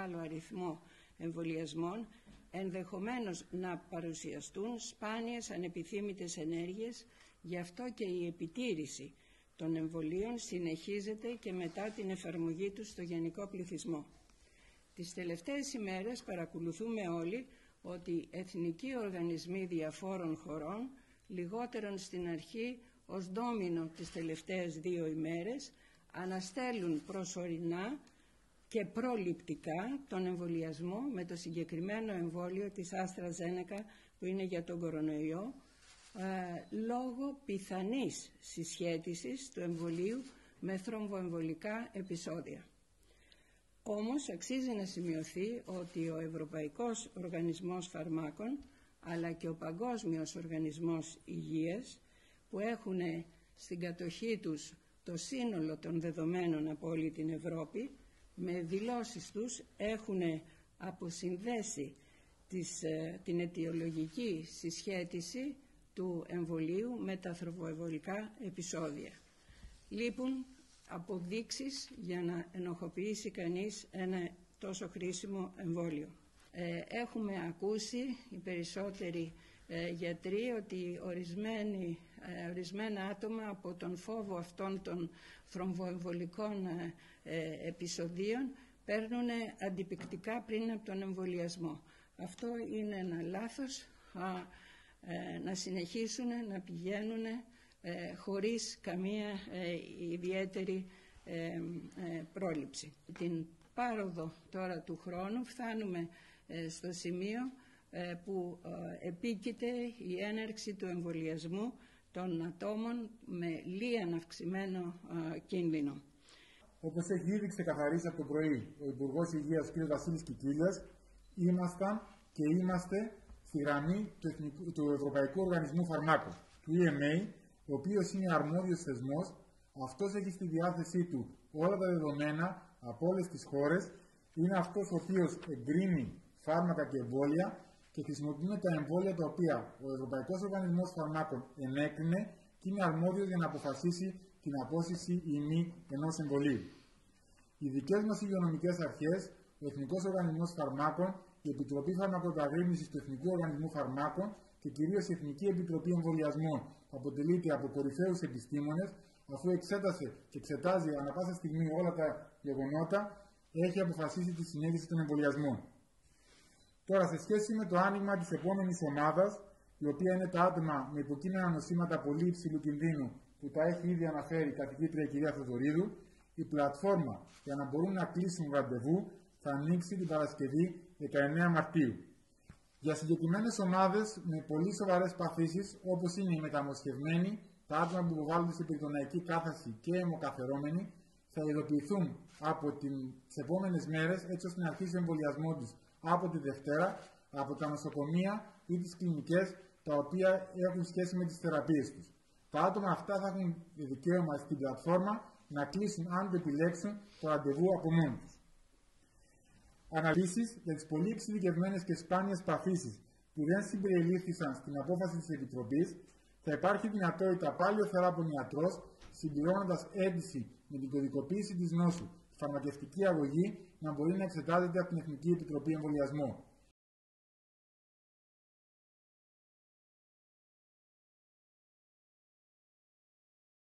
μεγάλο αριθμό εμβολιασμών, ενδεχομένως να παρουσιαστούν σπάνιες ανεπιθύμητες ενέργειες, γι' αυτό και η επιτήρηση των εμβολίων συνεχίζεται και μετά την εφαρμογή τους στο γενικό πληθυσμό. Τις τελευταίες ημέρες παρακολουθούμε όλοι ότι εθνικοί οργανισμοί διαφόρων χωρών, λιγότερον στην αρχή ως ντόμινο τις τελευταίες 2 ημέρες, αναστέλουν προσωρινά και προληπτικά τον εμβολιασμό με το συγκεκριμένο εμβόλιο της AstraZeneca που είναι για τον κορονοϊό, λόγω πιθανής συσχέτισης του εμβολίου με θρομβοεμβολικά επεισόδια. Όμως αξίζει να σημειωθεί ότι ο Ευρωπαϊκός Οργανισμός Φαρμάκων αλλά και ο Παγκόσμιος Οργανισμός Υγείας, που έχουν στην κατοχή τους το σύνολο των δεδομένων από όλη την Ευρώπη, με δηλώσεις τους έχουν αποσυνδέσει την αιτιολογική συσχέτιση του εμβολίου με τα θρομβοεμβολικά επεισόδια. Λείπουν αποδείξεις για να ενοχοποιήσει κανείς ένα τόσο χρήσιμο εμβόλιο. Έχουμε ακούσει οι περισσότεροι γιατροί ότι ορισμένα άτομα από τον φόβο αυτών των θρομβοεμβολικών επεισοδίων παίρνουν αντιπικτικά πριν από τον εμβολιασμό. Αυτό είναι ένα λάθος. Να συνεχίσουν να πηγαίνουν χωρίς καμία ιδιαίτερη πρόληψη. Την πάροδο τώρα του χρόνου φτάνουμε στο σημείο που επίκειται η έναρξη του εμβολιασμού των ατόμων με λίγαν αυξημένο κίνδυνο. Όπως έχει ήδη ξεκαθαρίσει από το πρωί ο Υπουργός Υγείας κ. Βασίλης Κικίλιας, ήμασταν και είμαστε στη γραμμή του Ευρωπαϊκού Οργανισμού Φαρμάκων, του EMA, ο οποίος είναι αρμόδιος θεσμός. Αυτός έχει στη διάθεσή του όλα τα δεδομένα από όλες τις χώρες, είναι αυτός ο οποίος εγκρίνει φάρμακα και εμβόλια και χρησιμοποιούμε τα εμβόλια τα οποία ο Ευρωπαϊκός Οργανισμός Φαρμάκων ενέκρινε και είναι αρμόδιος για να αποφασίσει την απόσυρση ή μη ενός εμβολίου. Οι δικές μας υγειονομικές αρχές, ο Εθνικός Οργανισμός Φαρμάκων, η Επιτροπή Φαρμακοεπαγρύπνησης του Εθνικού Οργανισμού Φαρμάκων και κυρίως η Εθνική Επιτροπή Εμβολιασμών, που αποτελείται από κορυφαίους επιστήμονες, αφού εξέτασε και εξετάζει ανά πάσα στιγμή όλα τα γεγονότα, έχει αποφασίσει τη συνέχιση των εμβολιασμών. Τώρα, σε σχέση με το άνοιγμα της επόμενης ομάδας, η οποία είναι τα άτομα με υποκείμενα νοσήματα πολύ υψηλού κινδύνου, που τα έχει ήδη αναφέρει η καθηγήτρια κυρία Θεοδωρίδου, η πλατφόρμα για να μπορούν να κλείσουν ραντεβού θα ανοίξει την Παρασκευή 19 Μαρτίου. Για συγκεκριμένες ομάδες με πολύ σοβαρές παθήσεις, όπως είναι οι μεταμοσχευμένοι, τα άτομα που υποβάλλονται σε περιτοναϊκή κάθαση και αιμοκαθερώμενοι, θα ειδοποιηθούν από τις επόμενες μέρες, έτσι ώστε να αρχίσει ο εμβολιασμό τους από τη Δευτέρα, από τα νοσοκομεία ή τις κλινικές, τα οποία έχουν σχέση με τις θεραπείες τους. Τα άτομα αυτά θα έχουν δικαίωμα στην πλατφόρμα να κλείσουν, αν το επιλέξουν, το ραντεβού από μόνοι τους. Αναλύσεις για τις πολύ εξειδικευμένες και σπάνιες παθήσεις που δεν συμπεριλήφθησαν στην απόφαση της Επιτροπής, θα υπάρχει δυνατότητα πάλι ο θεράπων ιατρός, συμπληρώνοντας αίτηση με την κωδικοποίηση της νόσου, τη φαρμακευτική αγωγή, να μπορεί να εξετάζεται από την Εθνική Επιτροπή Εμβολιασμών.